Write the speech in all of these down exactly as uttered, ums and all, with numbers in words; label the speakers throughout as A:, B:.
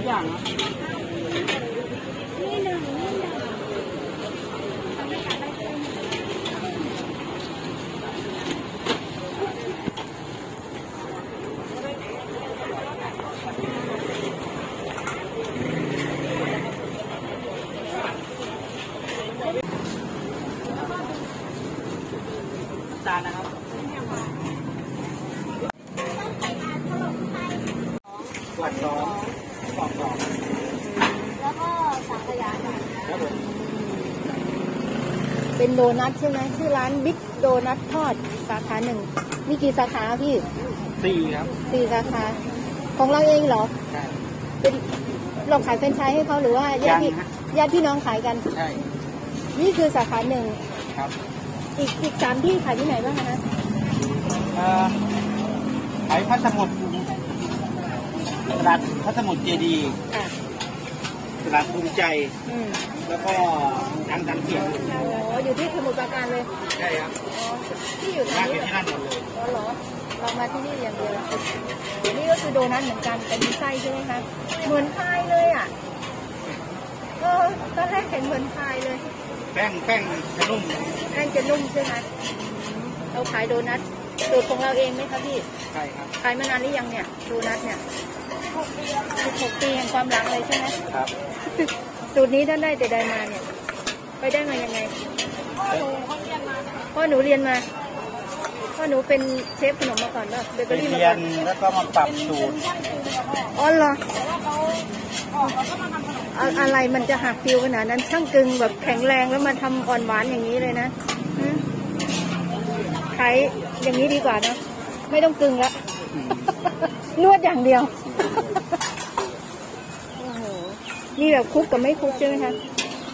A: กอย่างนะ
B: นี่หนึ่งนี่หนึ่ง
A: จานนะครับขวดสองกล่องสอง
B: แล้วก็สังขยาค่ะ
A: ครับผม
B: เป็นโดนัทใช่ไหมชื่อร้านบิ๊กโดนัททอดสาขาหนึ่งมีกี่สาขาพี่
A: สี่ครับ
B: สี่สาขาของเราเองเหรอ
A: ใช่
B: เป็นเราขายแฟรนไชส์ให้เขาหรือว่าญาติพี่ญาติพี่น้องขายกัน
A: ใช่
B: นี่คือสาขาหนึ่ง
A: ครับ
B: อีกอีกสามที่ขายที่ไหนบ้างคะ
A: ขายพัสมุดตลาดพัสมุดเจดีตลาดภูมิใจแล้วก็ทางสังเกต
B: อ๋ออยู่ที่สมุทรปราการเลย
A: ใช่ครับ
B: ที่อยู่ที่
A: นี่ที่นั่นหมดเลย
B: อ๋อเหรอเรามาที่นี่อย่างเดียวนี่ก็คือโดนัทเหมือนกันแต่มีไส้ใช่ไหมคะเหมือนพายเลยอ่ะเออตอนแรกเห็นเหมือนพายเลย
A: แป้งแป้งจะนุ่ม
B: แป้งจะนุ่มใช่ไหมเราขายโดนัทสูตรของเราเองไหมคะพี่
A: ใช่ครับ
B: ขายมานานหรือยังเนี่ยโดนัทเนี่ยหกปีสิบหกปีแห่งความหลังเลยใช่ไหม
A: ครับ
B: สูตรนี้ท่านได้แต่ใดมาเนี่ยไปได้มายังไงพ่อหนูเขาเรียนมาพ่อหนูเรียนมาพ่อหนูเป็นเชฟขนมมาก่อนป่ะเบเกอรี่มาก่อน
A: แล้วก็มาปรับสูตร
B: อ๋อเหรออะไรมันจะหักฟิวขนาดนั้นช่างกึงแบบแข็งแรงแล้วมาทำอ่อนหวานอย่างนี้เลยนะขายอย่างนี้ดีกว่านะไม่ต้องกึงละนวดอย่างเดียวโอ้โหนี่แบบคุกกับไม่คุกใช่ไหมคะ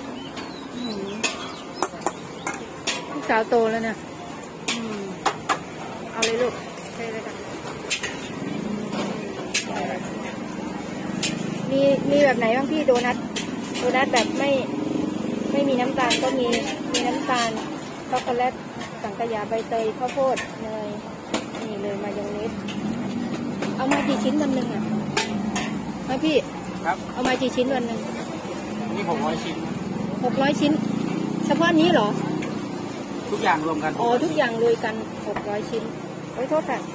B: ลูกสาวโตแล้วนะเอาเลยลูกใช่เลยค่ะมีมีแบบไหนบ้างพี่โดนัทโดนัทแบบไม่ไม่มีน้ำตาลก็มีมีน้ำตาลช็อกโกแลตสังขยาใบเตยข้าวโพดเนยนี่เลยมายองเนสเอามากี่ชิ้นวันหนึ่งอ่ะมาพี่
A: ครับ
B: เอามากี่ชิ้นวันหนึ่ง
A: นี่หกร้อยชิ้น
B: หกร้อยชิ้นเฉพาะนี้เหรอ
A: ทุกอย่างรวมกัน
B: อ๋อทุกอย่างรวมกันหกร้อยชิ้นโอ้ยโทษค่ะ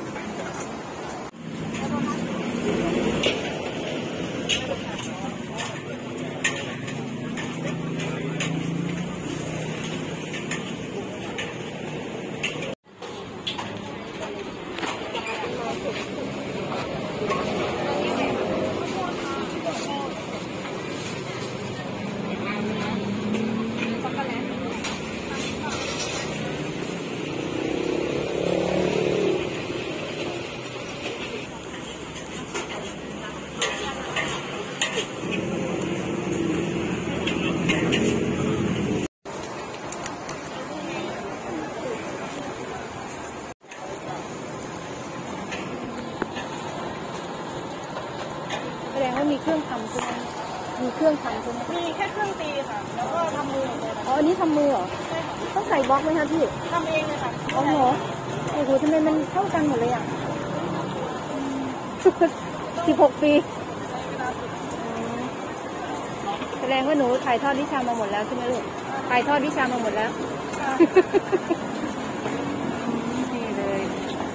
B: แสดงว่ามีเครื่องทำใช่ไหมมีเครื่องทำใช่ไหม
C: มีแค่เครื่องตีค่ะแล้วก็ทำมือเลย
B: อ๋ออันนี้ทำมือเหรอต้องใส่บล็อกไหมคะพี่
C: ทำเองเลยค่ะ
B: อ๋อเหรอโอ้โหทำไมมันเท่ากันหมดเลยอ่ะสิบหกปีแสดงว่าหนูถ่ายทอดวิชามาหมดแล้วใช่ไหมลูกถ่ายทอดวิชามาหมดแล้วนี่เลย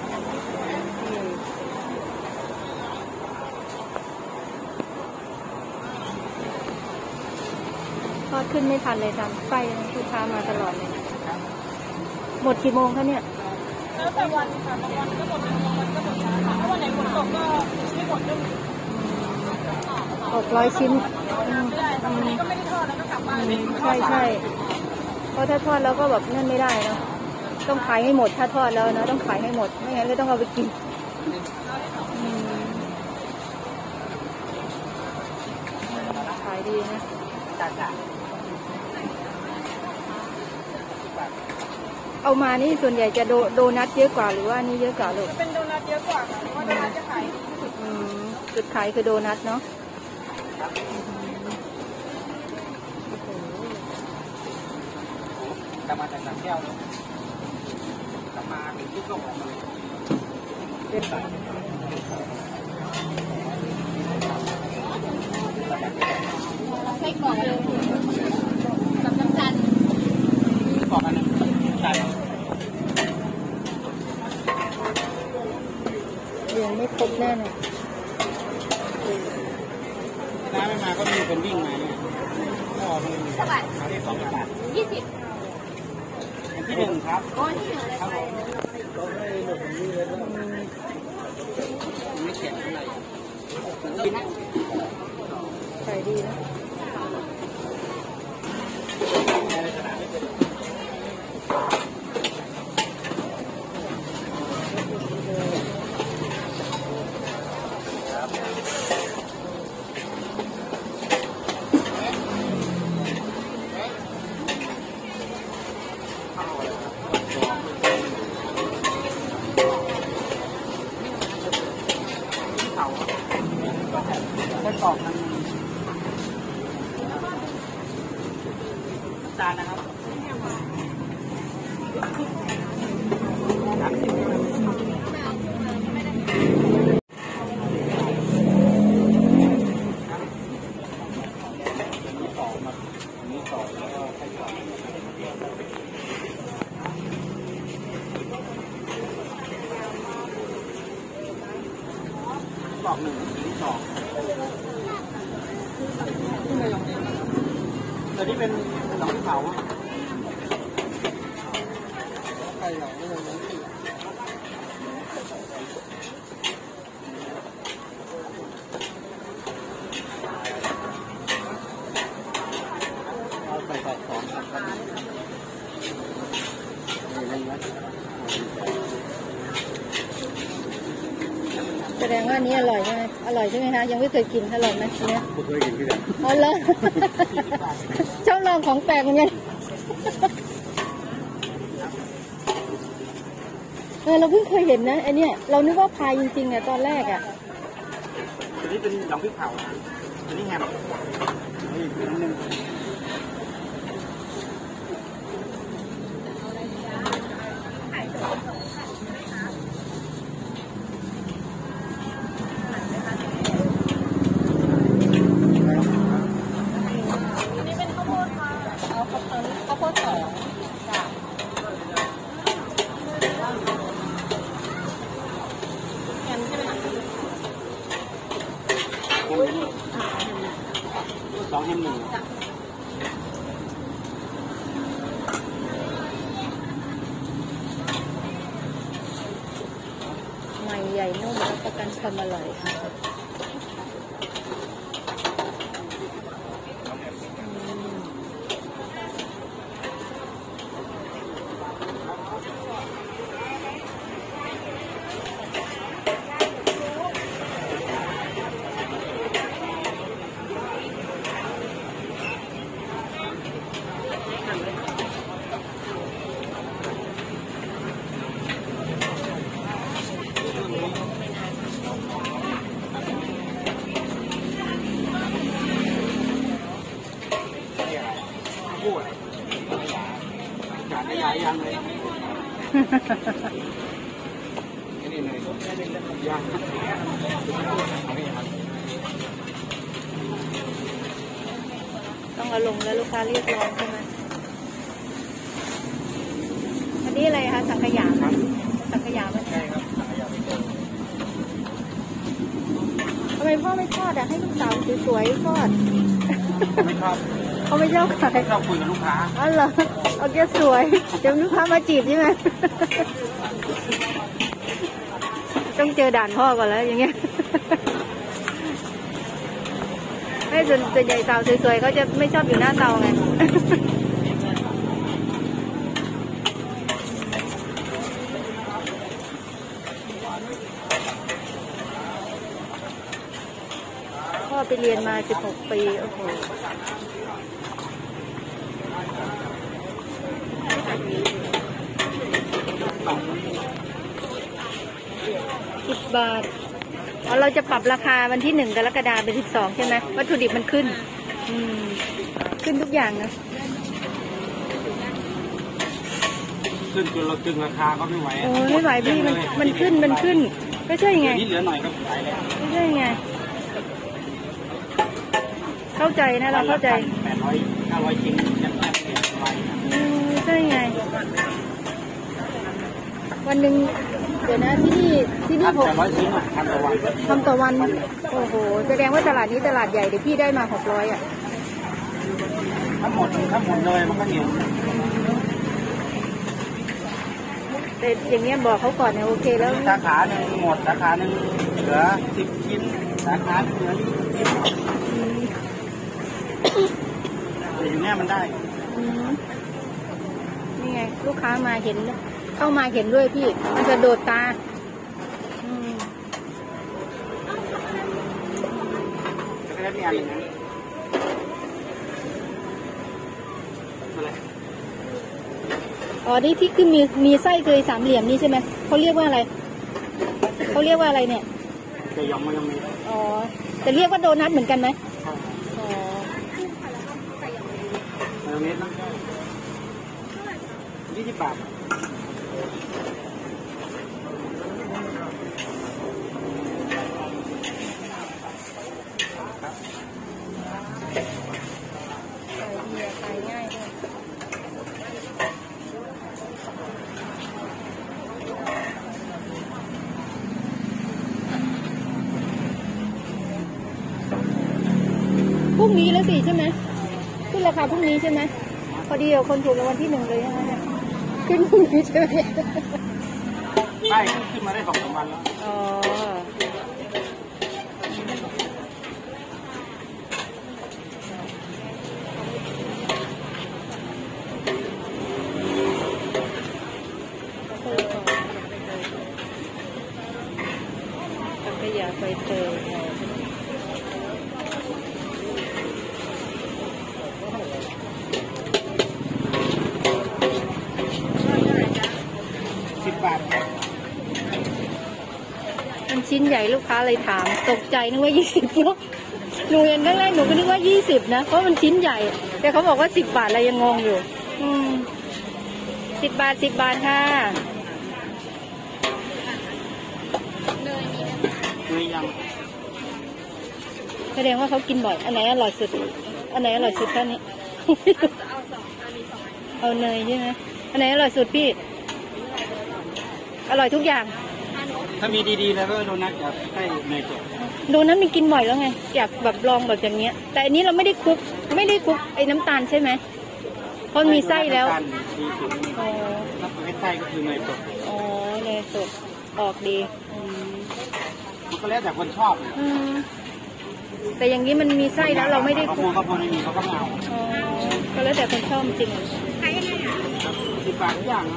B: ทอดขึ้นไม่ทันเลยทำไส้ลูกค้ามาตลอดเลยหมดกี่โมงคะเนี่ย
C: แล้วแต่วันค่ะบางวันก็หมดบางวันก็หมดช้าค่ะถ้าวันไหนฝนตกก็ไม่หมดด้วย
B: หกร้อยชิ้น
C: บางทีก็ไม่ได้ทอดแล้วก็กลับมา
B: ใช่ใช่เพราะถ้าทอดแล้วก็แบบนั่นไม่ได้เนาะต้องขายให้หมดถ้าทอดแล้วนะต้องขายให้หมดไม่งั้นก็ต้องเอาไปกินขายดีนะเอามานี่ส่วนใหญ่จะโดโดนัทเยอะกว่าหรือว่านี่เยอะกว่าลูก
C: เป็นโดนัทเยอะกว่าค่ะเพราะโดนัทจะขาย
B: จุดขายคือโดนัทเนาะ
A: จะมาจากน้ำแก้วจะมาถึงทุกโลกออกมาเลย
B: เป็น
A: น้าไม่มาก็มีคนวิ่งมาเนี่ยก็มันสบายเขาเรียกสองบาทยี่สิบที่หนึ่งครับอ๋อที่หนึ่งเลยครับไม่เข็ดเท่าไหร่ดีนะ
B: ใส่ดีนะ
A: ไส้กรอกมันจานนะครับกรอกหนึ่งสีสองแต่นี่เป็นหนองเขาไก่หนองไม่เลยนะเอาใส่ใส่ของครับ
B: แสดงว่านี้อร่อยใช่ไหมอร่อยใช่ไหมคะยังไม่เคยกินอร่อยไหมเนี้ย
A: ไม่เคยกินที่ไหน
B: อ๋อเหรอชอบลองของแปลกเหมือนกันเออเราเพิ่งเคยเห็นนะไอเนี้ยเรานึกว่าพายจริงๆอ่ะตอนแรกอ่ะ
A: อันนี้เป็นดองพริกเผาอันนี้แฮมนี่อีกนิดนึงสองแฮมหนึ่ง
B: ใหม่ใหญ่นุ่มรับประกันความอร่อยค่ะ
A: พูดจานใหญ่ยังเลยนี่เลยยัง
B: ต้องเอาลงแล้วลูกค้าเรียกร้องใช่ไหมอันนี้อะไรคะสังขยาครับสังขยาไม่ใช่ครับสังขยาไม่ใช่ทำไมพ่อไม่ทอดอ่ะให้ลูกสาวสวยๆทอด
A: ไม่ชอบ
B: เขาไม่ชอบขาย
A: ชอบคุยกับลูกค้า
B: อ๋อเหรอโอเคสวยเดี๋ยวลูกค้ามาจีบใช่ไหมต้องเจอด่านพ่อก่อนแล้วอย่างเงี้ยให้ส่วนส่วนใหญ่สาวสวยๆเขาจะไม่ชอบอยู่หน้าเตาไงพ่อไปเรียนมาสิบหกปีโอ้โหสิบบาทอ๋อเราจะปรับราคาวันที่หนึ่งกรกฎาคมเป็นสิบสองใช่ไหมวัตถุดิบมันขึ้นอืมขึ้นทุกอย่างนะ
A: ขึ้นจนเราตึงราคาก็ไม่ไหว
B: โอ้ไม่ไหวพี่มันมันขึ้นมันขึ้นก็ใช่ไง
A: นี่เหลือหน่อยก็ขายแล้ว
B: ไม่ใช่ไงเข้าใจนะเราเข้าใจ
A: แปดร้อยห้าร้อยชิ้นจะแปดเปลี่ยนไป
B: อืมใช่ไงวันหนึ่งเดี๋ยวนะที่นี่ที่นี่
A: ทำ
B: หก
A: แต่ร้อยชิ้นอ่ะทำต่อวัน
B: ทำต่อวันโอ้โหแสดงว่าตลาดนี้ตลาดใหญ่เดี๋ยวพี่ได้มาหกร้อยอ่ะ
A: ทั้งหมดทั้งหมดเลยมันก็เหนียว
B: แต่อย่างเงี้ยบอกเขาก่อนเนี่ยโอเคแล้ว
A: สาขาหนึ่งหมดสาขาหนึ่งเหลือสิบชิ้นสาขาหนึ่งเหลือยี่สิบชิ้นแต่อยู่เนี่ยมันได้
B: อืมนี่ไงลูกค้ามาเห็นเข้ามาเห็นด้วยพี่มันจะโดดตาอืม
A: จะได้มีอันหนึ่งนะอะไร
B: อ๋อนี่ที่คือมีมีไส้เคยสามเหลี่ยมนี่ใช่ไหมเขาเรียกว่าอะไรเขาเรียกว่าอะไรเนี่ย
A: จะยอมไม่ยอมมี
B: อ๋อจะเรียกว่าโดนัทเหมือนกันไหมอ๋อ
A: มายองเนสนะยี่สิบบาท
B: ขายดีขายง่ายด้วยพรุ่งนี้แล้วสิใช่ไหมขึ้นราคาพรุ่งนี้ใช่ไหมพอดีเอาคนถูกรางวัลที่หนึ่งเลยนะขึ้นพรุ่งนี้ใช่ไหม
A: ใช่ขึ้นมาได้สองสามวันแล้ว
B: อ๋อสังขยาใบเตย
A: สิบบาท
B: มันชิ้นใหญ่ลูกค้าเลยถามตกใจนึกว่ายี่สิบเนาะหนูเห็นแรกๆหนูก็นึกว่ายี่สิบนะเพราะมันชิ้นใหญ่ แต่เขาบอกว่าสิบบาทอะไรยังงงอยู่ อืมสิบบาทสิบบาทค่ะ
A: เคยยัง
B: แสดงว่าเขากินบ่อยอันไหนอร่อยสุดอันไหนอร่อยสุดท่านี้ เอาเนยใช่ไหมอันไหนอร่อยสุดพี่อร่อยทุกอย่าง
A: ถ้ามีดีๆแล้วก็โดนัทอยากให้ในตัว
B: โดนัทมันกินบ่อยแล้วไงอยากแบบลองแบบอย่างเงี้ย แต่อันนี้เราไม่ได้คลุกไม่ได้คลุกไอ้น้ำตาลใช่ไหมเพราะมีไส้แล้ว
A: ดีสุด
B: อ๋อ
A: ถ้าเป็นไส้ก็คือในตัว
B: อ๋อเนยสดออกดีอืม
A: มันก็แล้วแต่คนชอบ
B: อืมแต่อย่างนี้มันมีไส้แล้วเราไม่ได้
A: เขา
B: คลุ
A: พู
B: ก
A: ดเขาพูดไม่มีเขาก็ไม่เอา
B: อ๋อก็แล้วแต่คนชอบจริง
A: สิบบาททุกอย่างนะ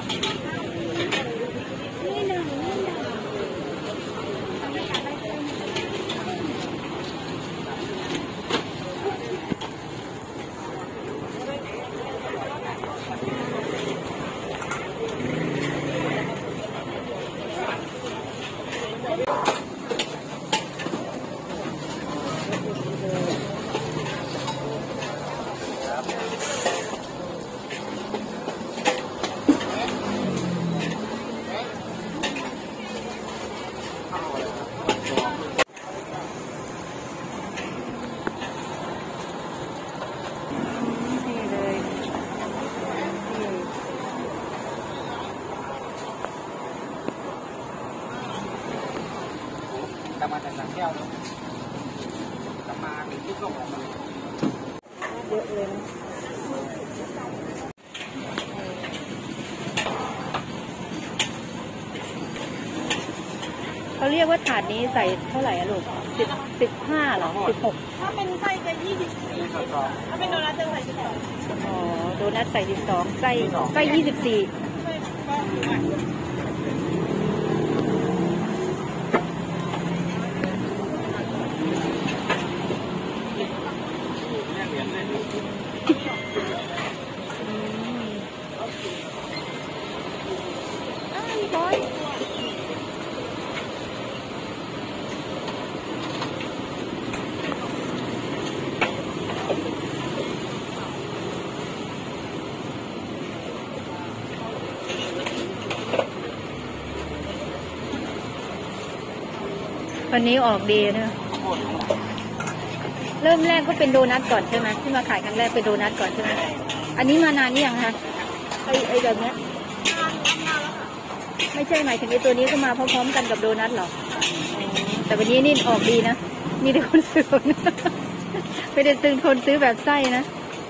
B: นี่เลยนี่
A: แต่มาจากสังแก้วแต่มาถึงที่ก็บอกมาเลย
B: เยอะเลยนะเขาเรียกว่าถาดนี้ใส่เท่าไหร่อะลูกสิบสิบห้าหรอสิบหก
C: ถ้าเป็นไส้จะยี่สิบสี่
A: นี่ก็สอง
C: ถ้าเป็นโดนัทจะใส่สิบสอง
B: อ๋อโดนัทใส่สิบสองไส้ไส้ยี่สิบสี่
A: เนี่ยเหรียญเลย
B: อ้าวร้อยวันนี้ออกดีนะ เริ่มแรกก็เป็นโดนัทก่อนใช่ไหมที่มาขายครั้งแรกเป็นโดนัทก่อนใช่ไหมอันนี้มานานหรือยังคะไอไอแบบเนี้ยไม่ใช่หมายถึงไอ้ตัวนี้ก็มาพร้อมๆกันกับโดนัทเหรอแต่วันนี้นี่ออกดีนะมีแต่คนซื้อไม่ได้ซื้อคนซื้อแบบไส้นะ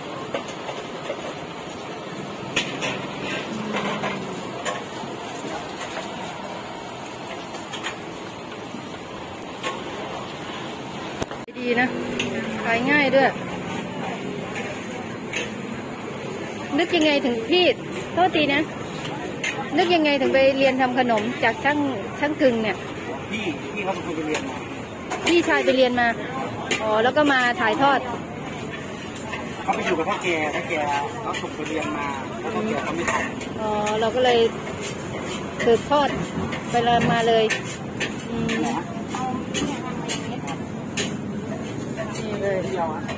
B: ดีนะขายง่ายด้วยนึกยังไงถึงพี่โทษทีนะนึกยังไงถึงไปเรียนทำขนมจากช่างช่างกึ่งเนี่ย
A: พี่พี่เขาเป็นคนไปเรียนมา
B: พี่ชายไปเรียนมาอ๋อแล้วก็มาถ่ายทอด
A: เขาไปอยู่กับพ่อแกพ่อแกเขาส่งไปเรียนมาแล้วพ่อแกเขาไม่ทำ
B: อ๋อเราก็เลยสืบทอดไปเลยมาเลยอืมนี่เลย
A: เดียวอ่ะ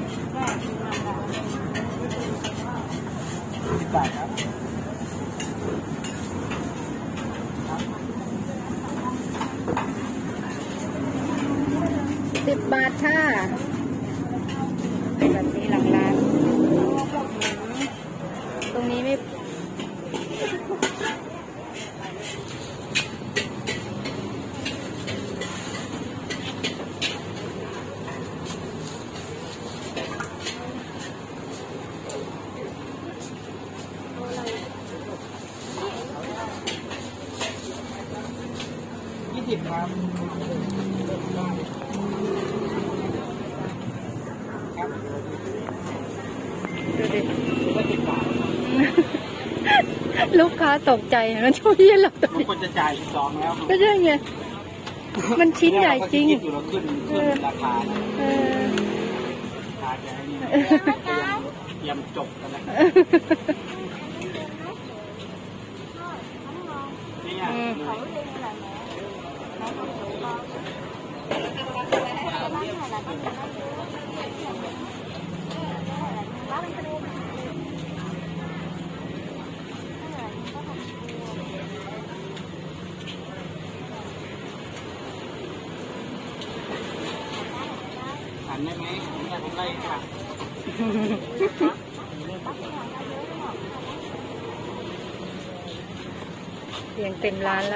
A: สิบบาทครับ
B: สิบบาทค่ะเป็นแบบนี้หลังร้านตรงนี้ไม่
A: ยี่สิบครับ
B: ดูดิลูกค้าตกใจมันช่วยเย็นหรอก
A: บางคนจะจ่ายจองแล้ว
B: ก็ใช่ไงมันชิ้นใหญ่จริง
A: อยู่แล้วขึ้นขึ้นราคาเออราคาจะให้นี่เตรียมจบกันแล้วนี่อ่ะหันได้ไหมผมอยากผมไล่ค่ะ
B: เรียงเต็มร้านละ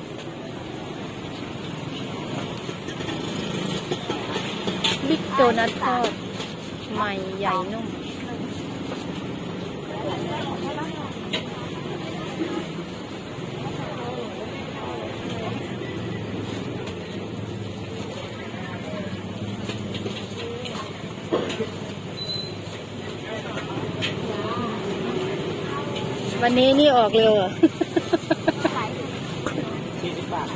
B: บิ๊กโดนัททอดใหม่ใหญ่นุ่มวันนี้นี่ออกเร็วเหรอ
A: สี่สิบบาท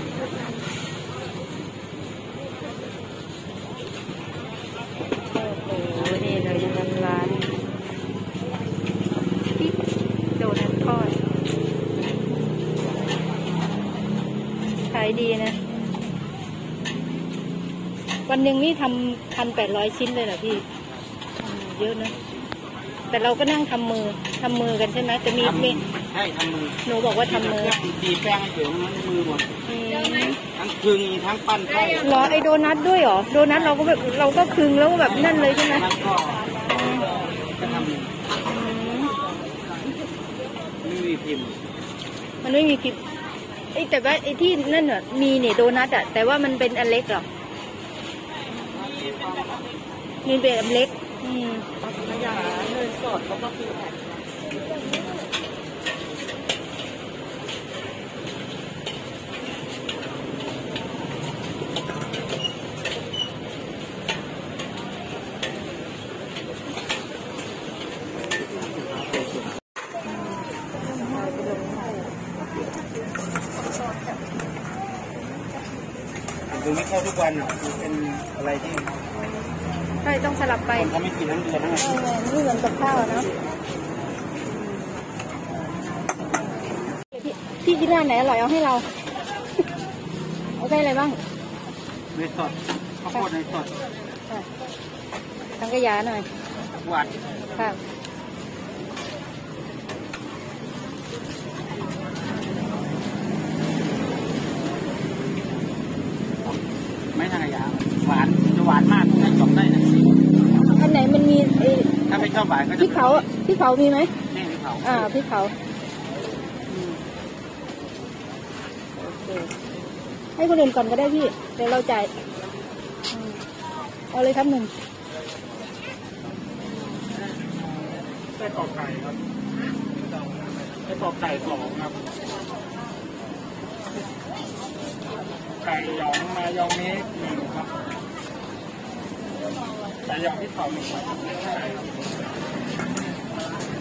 B: โอ้โหนี่เราอยู่ทำร้านบิ๊กโดนัททอดขายดีนะวันหนึ่งนี่ทำพันแปดร้อยชิ้นเลยเหรอพี่เยอะนะแต่เราก็นั่งทำมือทำมือกันใช่ไหมแต่มีมี
A: ใช่ทำมือ
B: หนูบอกว่าทำมือ
A: ตีแป้งให้เดี๋ยวมันมือหมดทั้งคึงทั้งปั้นไส้
B: หรอไอโดนัทด้วยหรอโดนัทเราก็แบบเราก็คึงแล้วแบบนั่นเลยใช่ไหม
A: ก็ทำไม่มีพิมพ์
B: มันไม่มีพิมพ์ไอแต่ว่าไอที่นั่นอ่ะมีเนี่ยโดนัทอ่ะแต่ว่ามันเป็นอันเล็กหรอมีเป็นอันเล็กอืม
A: อย่างเงินสดเขาก็คือดูไม่เข้าทุกวันเป็นอะไรที่
B: ใช่ต้องสลับไป
A: เขาไม่กินทั้งเดือนนะ
B: นี่เหมือนกับข้าวนะพี่ที่ร้านไหนอร่อยเอาให้เราเอาใส่อะไรบ้าง
A: เนยสดข้าวโพดเนยสด
B: สังขยาหน่อย
A: หวาน
B: ค่ะ
A: ไม่สังขยาหวานจะหวานมากได้จบได้นะ
B: อันไหนมันมี
A: ถ้าไม่ชอบหวานก็
B: พริกเขาพริกเขามีไหม
A: นี่พริกเขา
B: อ่าพริกเขาให้คนอื่นก่อนก็ได้พี่เดี๋ยวเราจ่ายเอาเลยครับหนึ่ง
A: ไส้กรอกไก่ครับไส้กรอกไก่สองครับไก่หยองมายองเนสหนึ่งครับไก่หยองที่เผาหนึ่งครับ